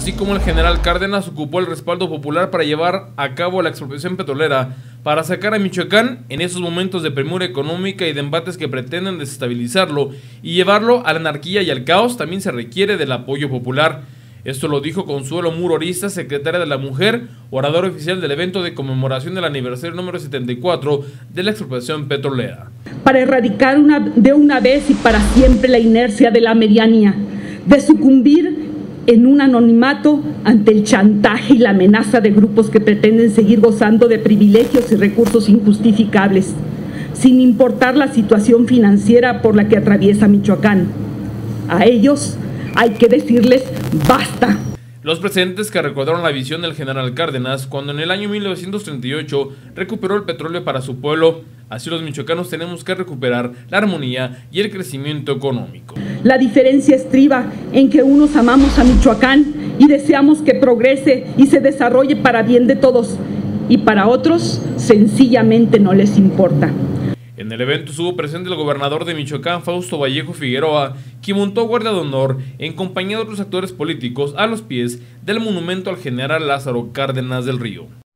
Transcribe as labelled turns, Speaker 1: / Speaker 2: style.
Speaker 1: así como el general Cárdenas ocupó el respaldo popular para llevar a cabo la expropiación petrolera, para sacar a Michoacán en esos momentos de premura económica y de embates que pretenden desestabilizarlo y llevarlo a la anarquía y al caos, también se requiere del apoyo popular. Esto lo dijo Consuelo Muro Orista, secretaria de la Mujer, oradora oficial del evento de conmemoración del aniversario número 74 de la expropiación petrolera.
Speaker 2: Para erradicar de una vez y para siempre la inercia de la medianía, de sucumbir en un anonimato ante el chantaje y la amenaza de grupos que pretenden seguir gozando de privilegios y recursos injustificables, sin importar la situación financiera por la que atraviesa Michoacán. A ellos hay que decirles basta.
Speaker 1: Los presentes que recordaron la visión del general Cárdenas cuando en el año 1938 recuperó el petróleo para su pueblo. Así los michoacanos tenemos que recuperar la armonía y el crecimiento económico.
Speaker 2: La diferencia estriba en que unos amamos a Michoacán y deseamos que progrese y se desarrolle para bien de todos, y para otros sencillamente no les importa.
Speaker 1: En el evento estuvo presente el gobernador de Michoacán, Fausto Vallejo Figueroa, quien montó guardia de honor en compañía de otros actores políticos a los pies del monumento al general Lázaro Cárdenas del Río.